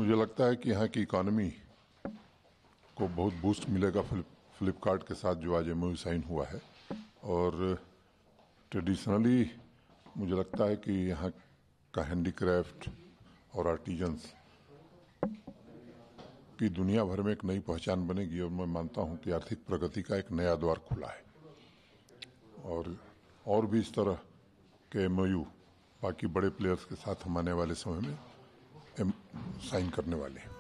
मुझे लगता है कि यहाँ की इकॉनमी को बहुत बूस्ट मिलेगा फ्लिपकार्ट के साथ जो आज एमओयू साइन हुआ है। और ट्रेडिशनली मुझे लगता है कि यहाँ का हैंडीक्राफ्ट और आर्टिजन्स की दुनिया भर में एक नई पहचान बनेगी और मैं मानता हूँ कि आर्थिक प्रगति का एक नया द्वार खुला है। और भी इस तरह के एमओयू बाकी बड़े प्लेयर्स के साथ हम आने वाले समय में साइन करने वाले हैं।